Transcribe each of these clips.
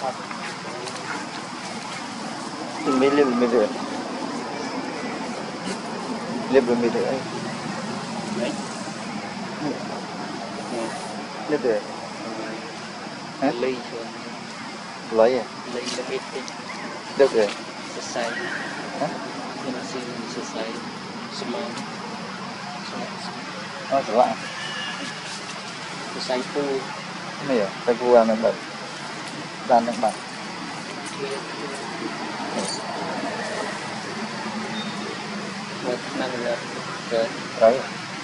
Mình liệp được. Liệp được mình được ấy. Liệp được. Hả? Lấy à? Lấy cái ít đi. Được rồi. Selesai. Hả? Nhưng mà xin selesai. Semua. Selesai. Selesai phu. Này à? Cái phu ăn được. Đan được bằng. Một năm là rồi. Đấy.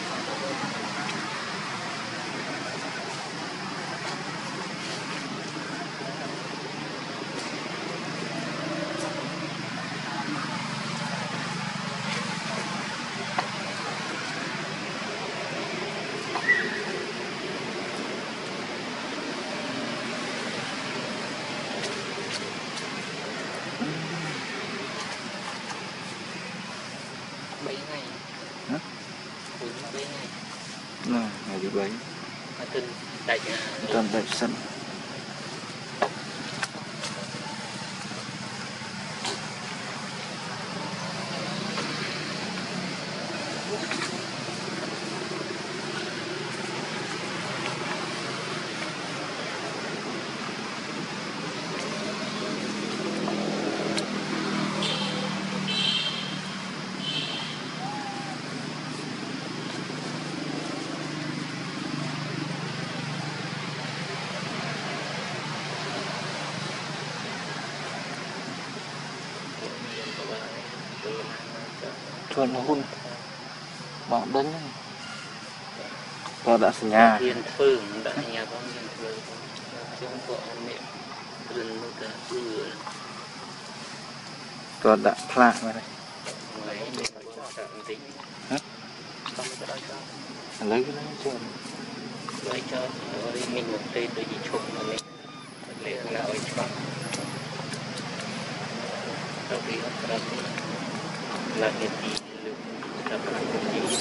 Hả? Ngày thứ 7. Tên đại sân. Chuan hun bạn đánh tôi đã sinh nhà hiền phương đã nhà con hiền phương trong vợ mẹ rừng một cái bừa tôi đã phạ rồi đây lấy cái đó cho lấy cho rồi mình một tên tôi chỉ chụp mà mình lấy nào ấy cho đầu đi học ra là cái gì là cái gì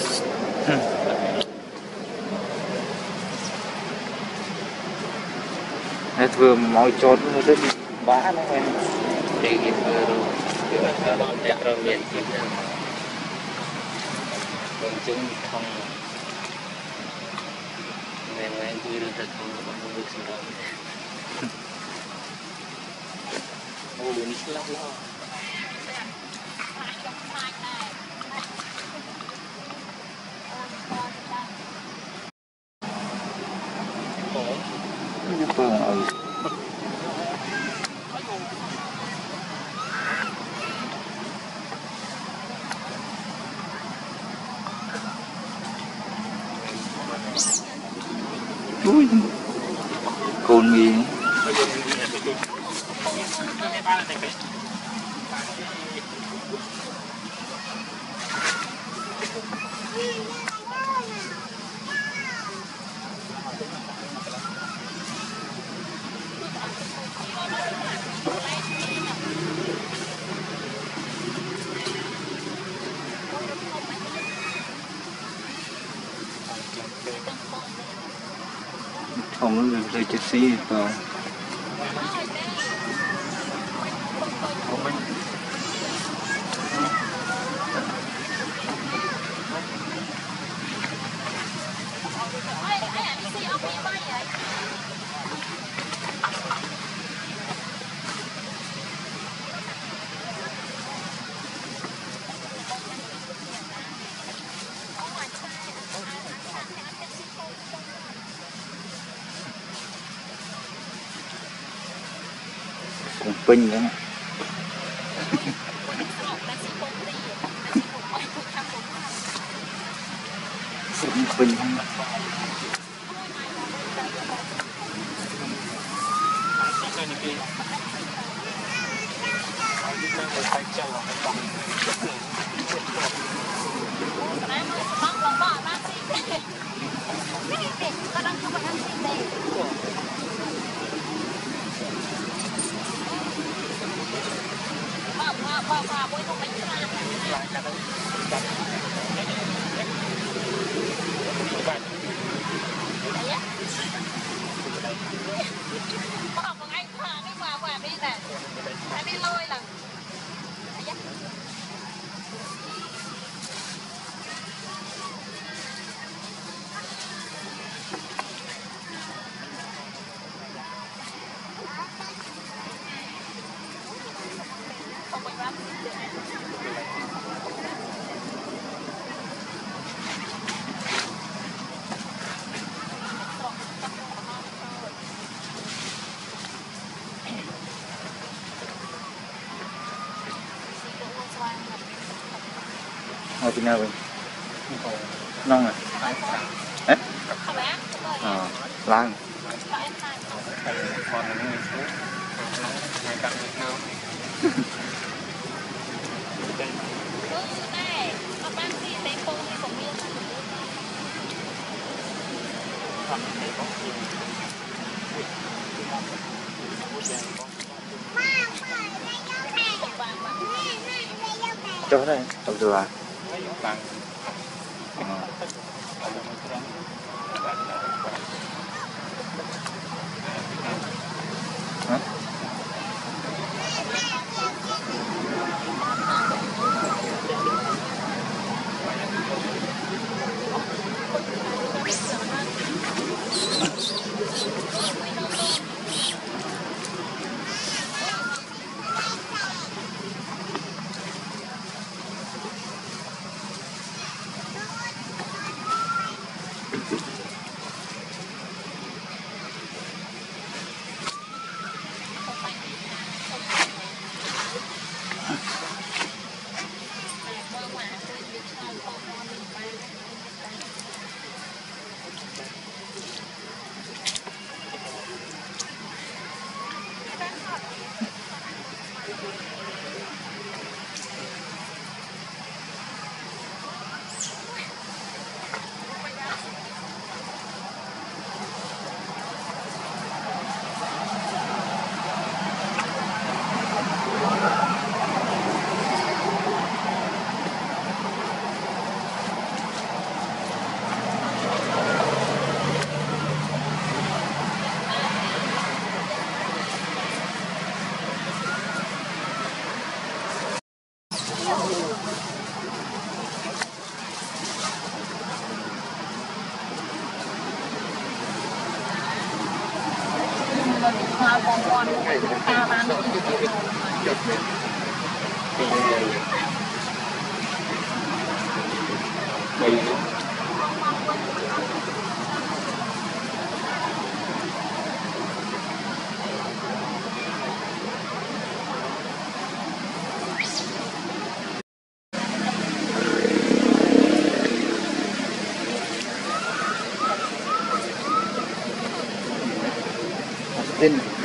hết vừa mọi chốt nó sẽ bị bá nó em thì vừa rồi đẹp rồi miền chính còn chúng không ngày vui được thật không có bao nhiêu sự đó ô đến lắm lo như phương ở ui cồn mì không nó rơi chết xí to cũng pin nữa cũng pin không Anh ngồi bên nào vậy non à ế lan cho đây đâu được à tin